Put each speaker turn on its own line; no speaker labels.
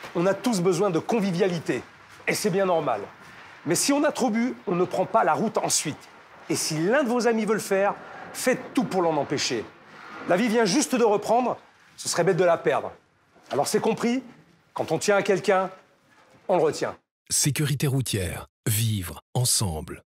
On a tous besoin de convivialité, et c'est bien normal. Mais si on a trop bu, on ne prend pas la route ensuite. Et si l'un de vos amis veut le faire, faites tout pour l'en empêcher. La vie vient juste de reprendre, ce serait bête de la perdre. Alors c'est compris, quand on tient à quelqu'un, on le retient.
Sécurité routière. Vivre ensemble.